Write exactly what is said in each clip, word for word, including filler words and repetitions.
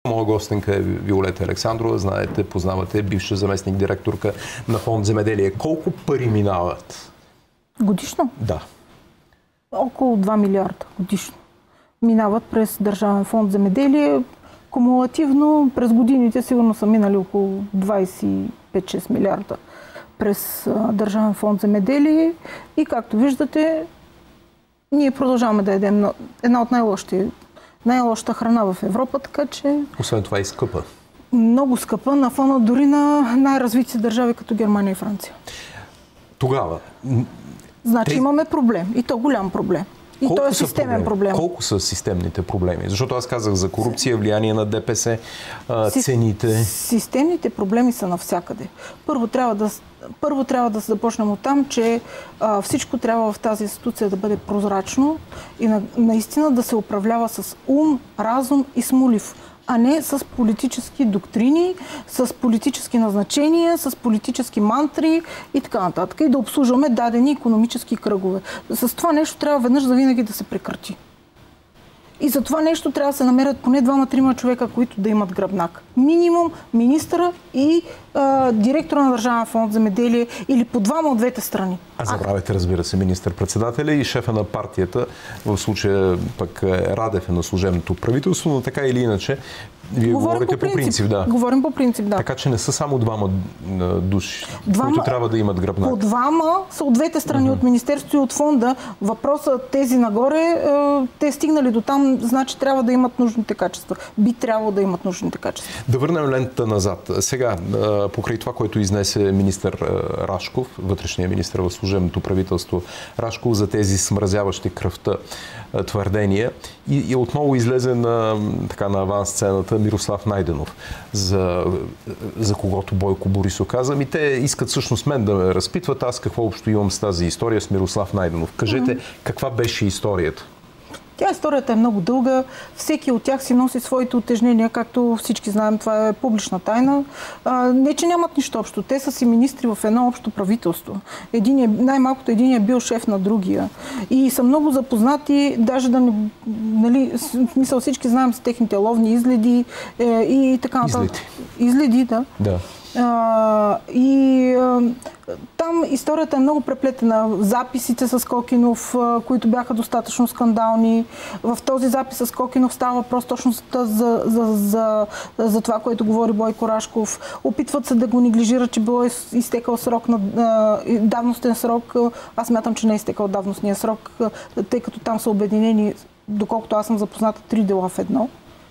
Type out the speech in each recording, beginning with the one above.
Моя гостенка е Виолета Александрова, знаете, познавате, бивша заместник директорка на Фонд Земеделие. Колко пари минават? Годишно? Да. Около два милиарда годишно. Минават през Държавен фонд Земеделие. Кумулативно през годините сигурно са минали около двадесет и пет шест милиарда през Държавен фонд Земеделие. И както виждате, ние продължаваме да едем една от най-лошите най-лошата храна в Европа, така че... Освен това и скъпа. Много скъпа, на фона дори на най-развитите държави, като Германия и Франция. Тогава... Значи те... имаме проблем. И то голям проблем. И колко то е системен проблеми? проблем. Колко са системните проблеми? Защото аз казах за корупция, влияние на ДПС, цените... Системните проблеми са навсякъде. Първо трябва да, първо трябва да започнем от там, че а, всичко трябва в тази институция да бъде прозрачно и на, наистина да се управлява с ум, разум и смолив, а не с политически доктрини, с политически назначения, с политически мантри и така нататък. И да обслужваме дадени икономически кръгове. С това нещо трябва веднъж за винаги да се прекрати. И за това нещо трябва да се намерят поне двама-трима човека, които да имат гръбнак. Минимум министъра и а, директора на Държавен фонд Земеделие или по двама от двете страни. А забравяйте, разбира се, министър-председателя и шефа на партията, в случая пък Радев е на служебното правителство, но така или иначе, вие Говорим говорите по принцип. по принцип, да. Говорим по принцип, да. Така че не са само двама души, двама, които трябва да имат гръбнак. По двама са от двете страни, uh-huh. от Министерството и от фонда. Въпросът тези нагоре, те стигнали до там, значи трябва да имат нужните качества. Би трябвало да имат нужните качества. Да върнем лентата назад. Сега, покрай това, което изнесе министър Рашков, вътрешния министър в служебното правителство Рашков, за тези смразяващи кръвта твърдения, и, и отново излезе на, така, на аванс сцената Мирослав Найденов, за, за когото Бойко Борисов каза. И те искат всъщност мен да ме разпитват аз какво общо имам с тази история с Мирослав Найденов. Кажете, mm-hmm. каква беше историята? Тя историята е много дълга. Всеки от тях си носи своите утежнения, както всички знаем, това е публична тайна. А, не, че нямат нищо общо. Те са си министри в едно общо правителство. Един е, най-малкото един е бил шеф на другия. И са много запознати, даже да не... Нали, смисъл всички знаем с техните ловни изгледи е, и така нататък. Изгледи. Изгледи, да. Да. А, и а, там историята е много преплетена. Записите с Кокинов, а, които бяха достатъчно скандални. В този запис с Кокинов става въпрос точно за, за, за, за, за това, което говори Бойко Рашков. Опитват се да го неглижират, че било изтекал срок на а, давностен срок. Аз смятам, че не е изтекал давностния срок, тъй като там са обединени, доколкото аз съм запозната, три дела в едно.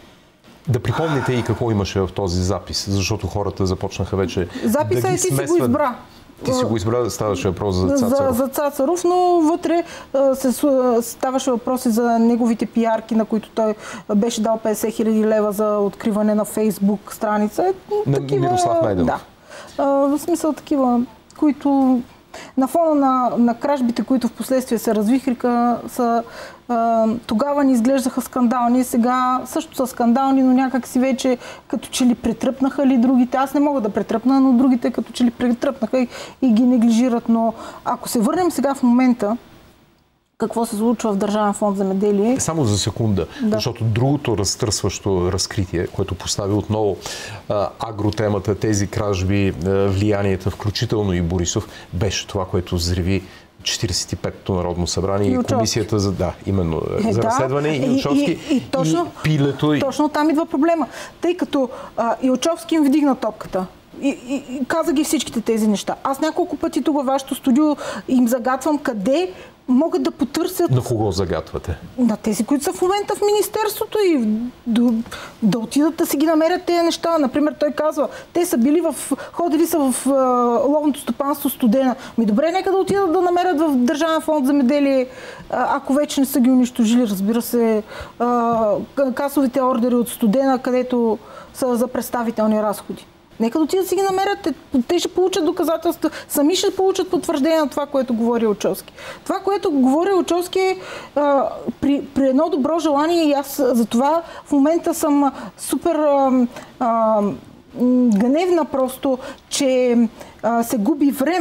Да припомните и какво имаше в този запис, защото хората започнаха вече Записа да ги е, ти смесват. си го избра. Ти си го избра, ставаше въпрос за Цацаров. За, за Цацаров, но вътре а, се, ставаше въпроси за неговите пиарки, на които той беше дал петдесет хиляди лева за откриване на Фейсбук страница. На такива, Мирослав Найденов. Да. А, в смисъл такива, които на фона на, на кражбите, които в последствие се развихриха, са, а, тогава ни изглеждаха скандални, сега също са скандални, но някак си вече като че ли претръпнаха ли другите. Аз не мога да претръпна, но другите като че ли претръпнаха и, и ги неглижират. Но ако се върнем сега в момента, какво се случва в Държавен фонд Земеделие. Само за секунда, да. Защото другото разтърсващо разкритие, което постави отново а, агротемата, тези кражби, а, влиянията, включително и Борисов, беше това, което взриви четиридесет и петото Народно събрание и, и комисията за, да, именно, е, за да. разследване и Илчовски и, и, и, точно, и пилето. И... Точно там идва проблема. Тъй като а, Илчовски им вдигна топката. И, и, и каза ги всичките тези неща. Аз няколко пъти тук във вашето студио им загатвам къде могат да потърсят... На кого загатвате? На тези, които са в момента в Министерството и да, да отидат да си ги намерят тези неща. Например, той казва, те са били в... ходили са в а, ловното стопанство Студена. Ми добре, нека да отидат да намерят в Държавен фонд Земеделие, а, ако вече не са ги унищожили, разбира се, а, касовите ордери от Студена, където са за представителни разходи. Нека да отидат да си ги намерят. Те, те ще получат доказателства. Сами ще получат потвърждение на това, което говори Илчовски. Това, което говори Илчовски е а, при, при едно добро желание и аз за това в момента съм супер а, а, гневна просто, че а, се губи време,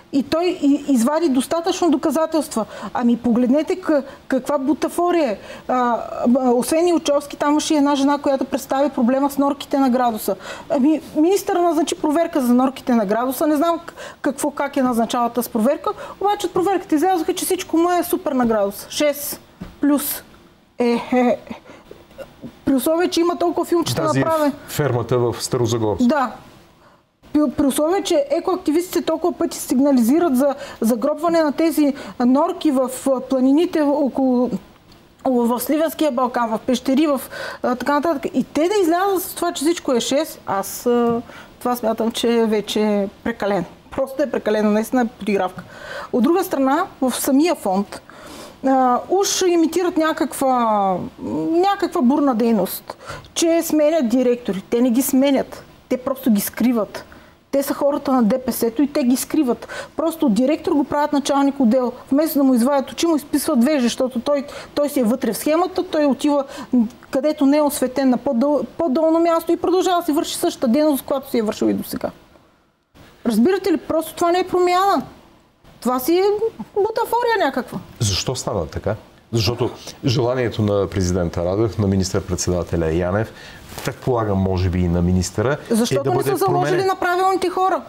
И той извади достатъчно доказателства. Ами погледнете каква бутафория е. А, освен Илчовски, там имаше една жена, която представи проблема с норките на градуса. Ами министър назначи проверка за норките на градуса. Не знам какво, как е назначала тази проверка, обаче от проверката излязоха, че всичко му е супер на градус. шест плюс. Е, е, при условие, че има толкова филмчета направен. Фермата в Старозагорск. Да. При условие, че екоактивистите толкова пъти сигнализират за загробване на тези норки в планините около в Сливенския Балкан, в Пещери, в така нататък. И те да излязат с това, че всичко е шест, аз това смятам, че вече е прекалено. Просто е прекалено, наистина е подигравка. От друга страна, в самия фонд Uh, уж имитират някаква, някаква бурна дейност, че сменят директори. Те не ги сменят, те просто ги скриват. Те са хората на ДПС-то и те ги скриват. Просто директор го правят началник отдел. Вместо да му извадят очи, му изписват вежди, защото той, той си е вътре в схемата, той отива където не е осветен на по-дъл, по-долно място и продължава да си върши същата дейност, която си е вършил и до сега. Разбирате ли, просто това не е промяна. Това си е бутафория някаква. Защо стана така? Защото желанието на президента Радев, на министър-председателя Янев, предполагам, може би и на министъра, защото е да не бъде са заложили променен... на правилните хора.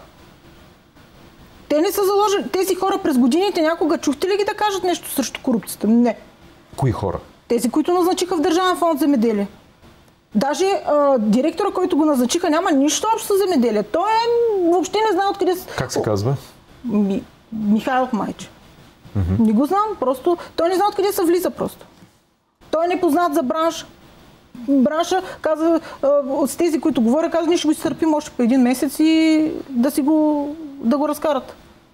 Те не са заложили. Тези хора през годините някога чухте ли ги да кажат нещо срещу корупцията? Не. Кои хора? Тези, които назначиха в Държавен фонд земеделие. Даже а, директора, който го назначиха, няма нищо общо с земеделие. Той е, въобще не знае откъде... Как се казва? Ми... Михайлов майче. Mm-hmm. Не го знам, просто той не знае откъде се влиза просто. Той е непознат за бранш. Бранша каза, от тези, които говоря, каза, ние ще го изтърпим още по един месец и да си го, да го разкарат.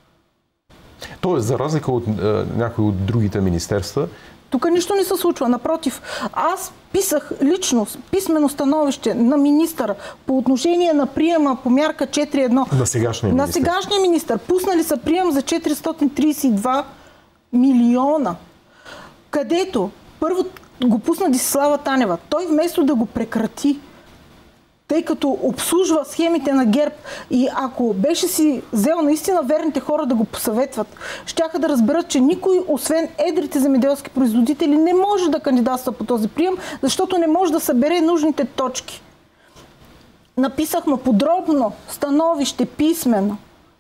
Тоест, за разлика от е, някои от другите министерства, тук нищо не се случва. Напротив, аз писах лично писмено становище на министъра по отношение на приема по мярка четири едно. На сегашния министър. На сегашния министър. Пуснали са прием за четиристотин тридесет и два милиона, където първо го пусна Десислава Танева. Той вместо да го прекрати, тъй като обслужва схемите на ГЕРБ и ако беше си взел наистина верните хора да го посъветват, щяха да разберат, че никой, освен едрите земеделски производители, не може да кандидатства по този прием, защото не може да събере нужните точки. Написахме подробно становище, писмено.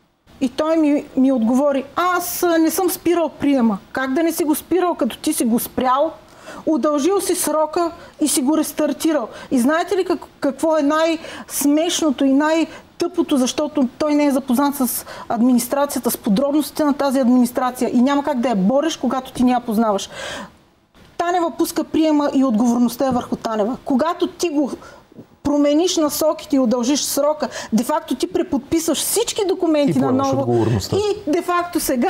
И той ми, ми отговори, аз не съм спирал приема. Как да не си го спирал, като ти си го спрял? Удължил си срока и си го рестартирал. И знаете ли как, какво е най-смешното и най-тъпото, защото той не е запознат с администрацията, с подробностите на тази администрация и няма как да я бориш, когато ти не я познаваш. Танева пуска приема и отговорността е върху Танева. Когато ти го промениш насоките и удължиш срока, де-факто ти преподписваш всички документи на ново. И де-факто сега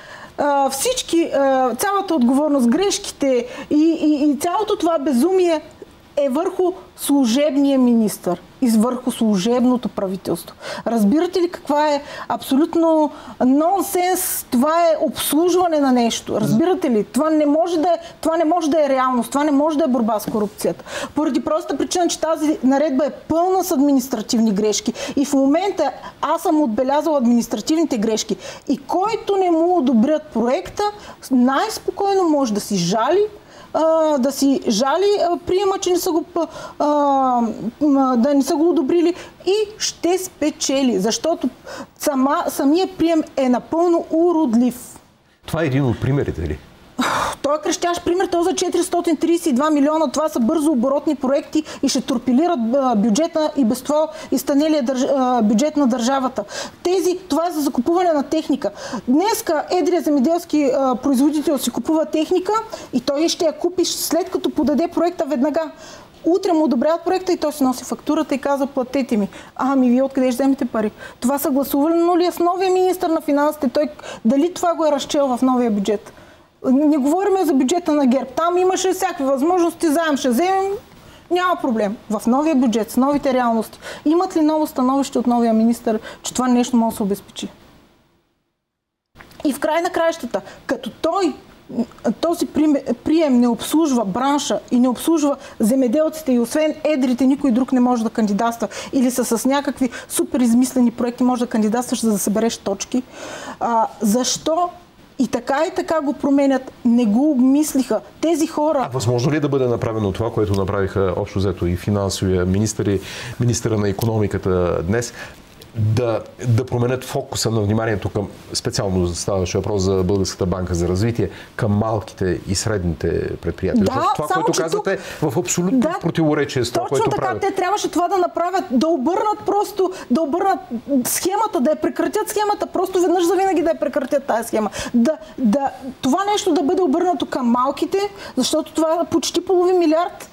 Uh, всички, uh, цялата отговорност, грешките и, и, и цялото това безумие е върху служебния министър и върху служебното правителство. Разбирате ли каква е абсолютно нонсенс? Това е обслужване на нещо. Разбирате ли? Това не може да е, това не може да е реалност. Това не може да е борба с корупцията. Поради простата причина, че тази наредба е пълна с административни грешки. И в момента аз съм отбелязала административните грешки. И който не му одобрят проекта, най-спокойно може да си жали, да си жали приема, че не са го, а, да не са го одобрили и ще спечели, защото сама, самия прием е напълно уродлив. Това е един от примерите ли? Той е крещящ пример, той за четиристотин тридесет и два милиона, това са бързо оборотни проекти и ще торпилират бюджета и без това изтънелия държ... бюджет на държавата. Тези, това е за закупуване на техника. Днеска едрия земеделски производител си купува техника и той ще я купи след като подаде проекта веднага. Утре му одобряват проекта и той си носи фактурата и казва, платете ми. Ами вие откъде ще вземете пари? Това съгласувано ли е с новия министър на финансите? Той дали това го е разчел в новия бюджет? Не говорим за бюджета на ГЕРБ. Там имаше всякакви възможности, заем ще вземем, няма проблем. В новия бюджет, с новите реалности. Имат ли ново становище от новия министър, че това нещо може да се обезпечи? И в край на краищата, като той този прием не обслужва бранша и не обслужва земеделците и освен едрите никой друг не може да кандидатства или са с някакви супер измислени проекти може да кандидатстваш, за да събереш точки. А, защо? И така и така го променят, не го обмислиха. Тези хора... А възможно ли е да бъде направено това, което направиха общо взето и финансовия министър и министъра на икономиката днес, да, да променят фокуса на вниманието към, специално ставаше въпрос за Българската банка за развитие, към малките и средните предприятия. Да, това, което казвате, тук... в абсолютно да, противоречие с това, което точно така, правят. те трябваше това да направят, да обърнат просто, да обърнат схемата, да я прекратят схемата, просто веднъж за винаги да я прекратят тази схема. Да, да, това нещо да бъде обърнато към малките, защото това е почти половин милиард.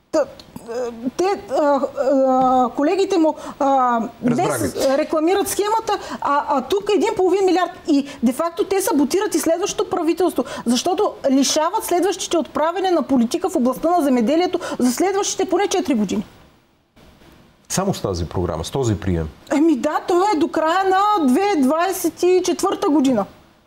Те, а, а, колегите му а, днес рекламират схемата, а, а тук един половин милиард. И де-факто те саботират и следващото правителство, защото лишават следващите отправяне на политика в областта на земеделието за следващите поне четири години. Само с тази програма, с този прием? Еми да, това е до края на две хиляди двадесет и четвърта година.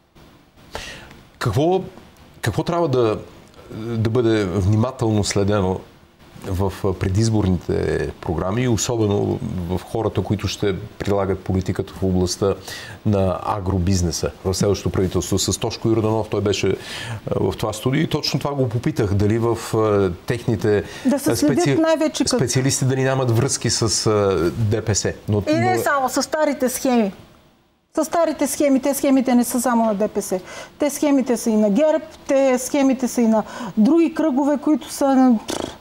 Какво, какво трябва да, да бъде внимателно следено в предизборните програми и особено в хората, които ще прилагат политиката в областта на агробизнеса в следващото правителство? С Тошко Йорданов, той беше в това студио и точно това го попитах, дали в техните да се специ... специалисти дали нямат връзки с ДПС. Но, и не но... само, с старите схеми. С старите схеми, те схемите не са само на ДПС. Те схемите са и на ГЕРБ, те схемите са и на други кръгове, които са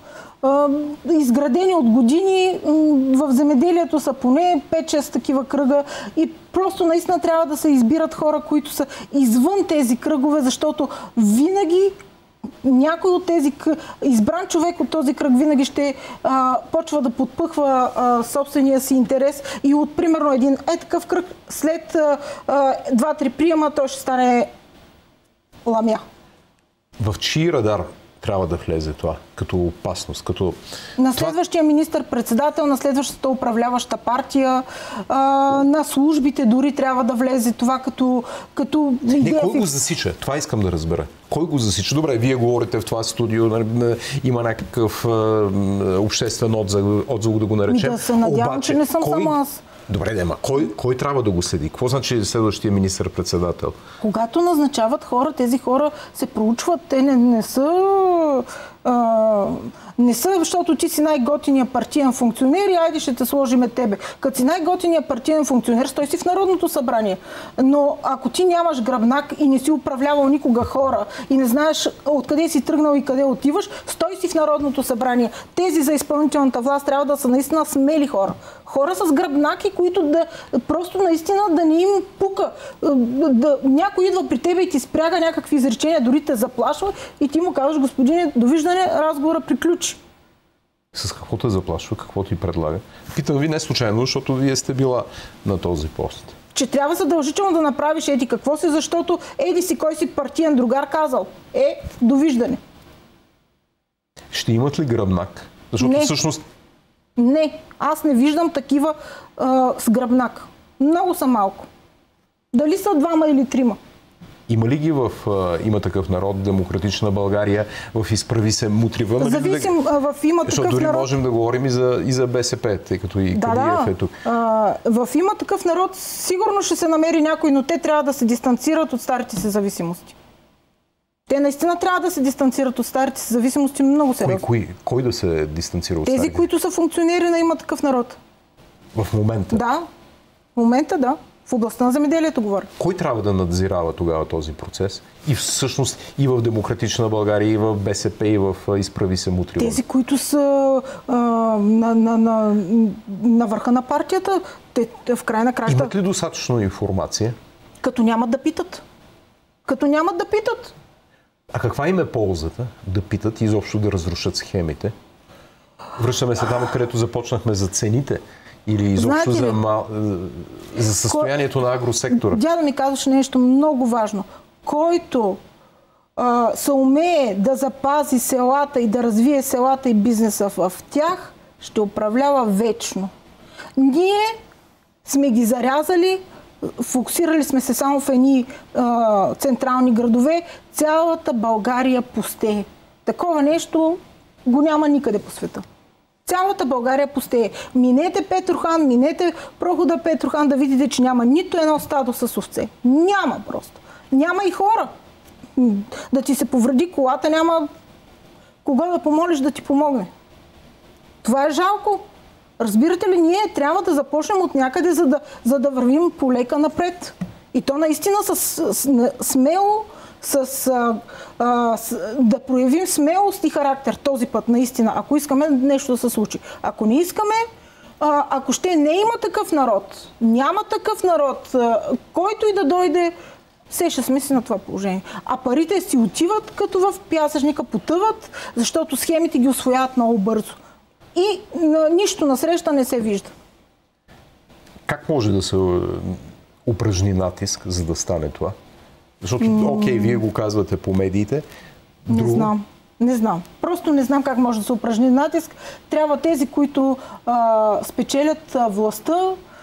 изградени от години. В земеделието са поне пет-шест такива кръга и просто наистина трябва да се избират хора, които са извън тези кръгове, защото винаги някой от тези, избран човек от този кръг винаги ще а, почва да подпъхва а, собствения си интерес и от примерно един е такъв кръг след два-три приема той ще стане ламя. В чий радар трябва да влезе това като опасност? Като... На следващия това... министър-председател, на следващата управляваща партия, а, на службите дори трябва да влезе това като, като идея. Не, кой го засича? Това искам да разбера. Кой го засича? Добре, вие говорите в това студио, има някакъв а, обществен отзвук, отзвук да го наречем. Да се надявам, обаче, че не съм кой... само аз. Добре, Дема, кой, кой трябва да го следи? Какво значи следващия министър-председател? Когато назначават хора, тези хора се проучват, те не, не са... А, не са, защото ти си най-готиния партиен функционер и айде ще те сложиме тебе. Като си най-готиния партиен функционер, стой си в Народното събрание. Но ако ти нямаш гръбнак и не си управлявал никога хора и не знаеш откъде си тръгнал и къде отиваш, стой си в Народното събрание. Тези за изпълнителната власт трябва да са наистина смели хора. Хора с гръбнаки, които да просто наистина да не им пука. Да, някой идва при тебе и ти спряга някакви изречения, дори те заплашва и ти му казваш: господине, довиждане, разговора приключи. С какво те заплашва, какво ти предлага? Питам ви не случайно, защото вие сте била на този пост. Че трябва задължително да направиш еди какво си, защото еди си кой си партиен другар казал. Е, довиждане. Ще имат ли гръбнак? Защото не. всъщност... Не, аз не виждам такива а, с гръбнак. Много са малко. Дали са двама или трима? Има ли ги в uh, Има такъв народ, Демократична България, в Изправи се мутри вън? Зависим да... в Има такъв Защото дори народ... можем да говорим и за, и за БСП, тъй като и да, Кадиев да. е тук. А, в Има такъв народ сигурно ще се намери някой, но те трябва да се дистанцират от старите си зависимости. Те наистина трябва да се дистанцират от старите си зависимости много сериозно. Кой, кой, кой да се дистанцира от Тези, старите? които са функционери на Има такъв народ. В момента? Да. В момента да. В областта на земеделието говоря. Кой трябва да надзирава тогава този процес? И всъщност и в Демократична България, и в БСП, и в Изправи се мутри вън? Тези, които са а, на, на, на, на върха на партията, те в край на краща... Имат ли достатъчно информация? Като нямат да питат. Като нямат да питат. А каква им е ползата да питат и изобщо да разрушат схемите? Връщаме се там, където започнахме за цените. Или изобщо за, мал... за състоянието Ко... на агросектора. Дядо ми казваше нещо много важно. Който а, се умее да запази селата и да развие селата и бизнеса в, в тях, ще управлява вечно. Ние сме ги зарязали фокусирали сме се само в едни а, централни градове, цялата България пустее. Такова нещо го няма никъде по света. Цялата България пустее. Минете Петрохан, минете прохода Петрохан да видите, че няма нито едно стадо с овце. Няма просто. Няма и хора. Да ти се повреди колата, няма кого да помолиш да ти помогне. Това е жалко. Разбирате ли, ние трябва да започнем от някъде, за да, за да вървим полека напред. И то наистина с, с, смело, с, а, а, с, да проявим смелост и характер този път, наистина, ако искаме нещо да се случи. Ако не искаме, а, ако ще не има такъв народ, няма такъв народ, а, който и да дойде, все ще сме си на това положение. А парите си отиват като в пясъчника, потъват, защото схемите ги усвояват много бързо. И на, нищо насреща не се вижда. Как може да се упражни натиск, за да стане това? Защото, mm. окей, вие го казвате по медиите. Друго... Не знам. Не знам. Просто не знам как може да се упражни натиск. Трябва тези, които а, спечелят а, властта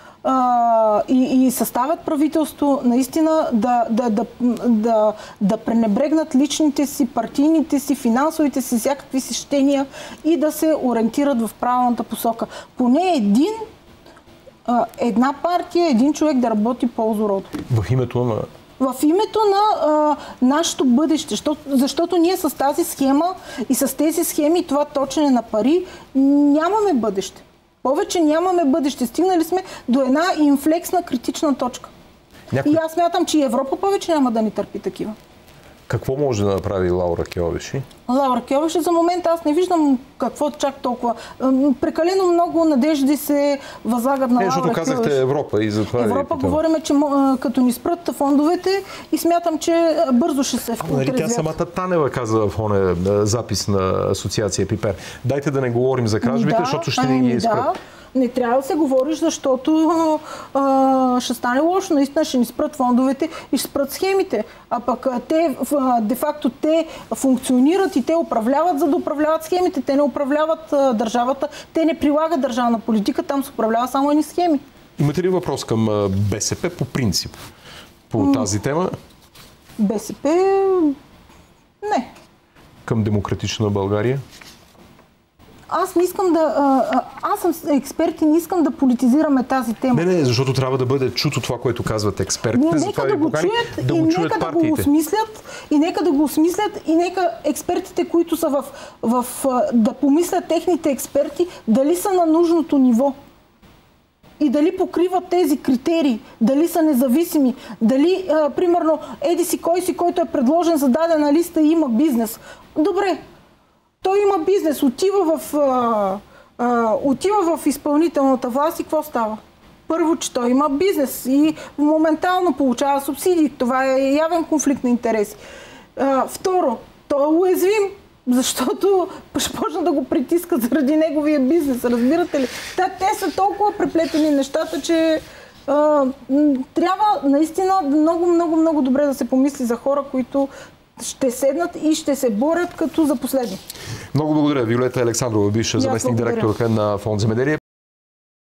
а, и, и съставят правителство, наистина да, да, да, да, да пренебрегнат личните си, партийните си, финансовите си, всякакви си щения и да се ориентират в правилната посока. Поне един, а, една партия, един човек да работи ползу рода. В името на... В името на а, нашето бъдеще, защото, защото ние с тази схема и с тези схеми, това точене на пари, нямаме бъдеще. Повече нямаме бъдеще. Стигнали сме до една инфлексна критична точка. Някой... И аз смятам, че и Европа повече няма да ни търпи такива. Какво може да направи Лаура Кьовеши? Лаура Кьовеши за момента аз не виждам какво чак толкова. Прекалено много надежди се възлагат на Лаура Кьовеши. Защото казахте Европа и затова... Европа говорим, че като ни спрат фондовете и смятам, че бързо ще се вкутрезвят. Тя самата Танева каза в оне запис на Асоциация Пипер. Дайте да не говорим за кражбите, да, защото ще ни ги изпрат. Да. Не трябва да се говориш, защото а, ще стане лошо. Наистина ще ни спрат фондовете и ще спрат схемите. А пък те, де-факто, те функционират и те управляват, за да управляват схемите. Те не управляват а, държавата, те не прилагат държавна политика, там се управлява само едни схеми. Имате ли въпрос към БСП по принцип по М- тази тема? БСП... Не. Към Демократична България? Аз не искам да... А, аз съм експерт и не искам да политизираме тази тема. Не, не, защото трябва да бъде чуто това, което казват експертите. Не, нека да го чуят да и го нека да го осмислят, и нека да го осмислят, и нека експертите, които са в, в... да помислят техните експерти, дали са на нужното ниво. И дали покриват тези критерии, дали са независими, дали, а, примерно, еди си кой си, който е предложен за дадена листа и има бизнес. Добре. Той има бизнес, отива в, а, а, отива в изпълнителната власт и какво става? Първо, че той има бизнес и моментално получава субсидии. Това е явен конфликт на интереси. А, второ, той е уязвим, защото ще почна да го притискат заради неговия бизнес. Разбирате ли? Та, те са толкова преплетени нещата, че а, трябва наистина много, много, много добре да се помисли за хора, които ще седнат и ще се борят като за последни. Много благодаря. Виолета Александрова, бивша заместник директорка на Фонд Земеделие.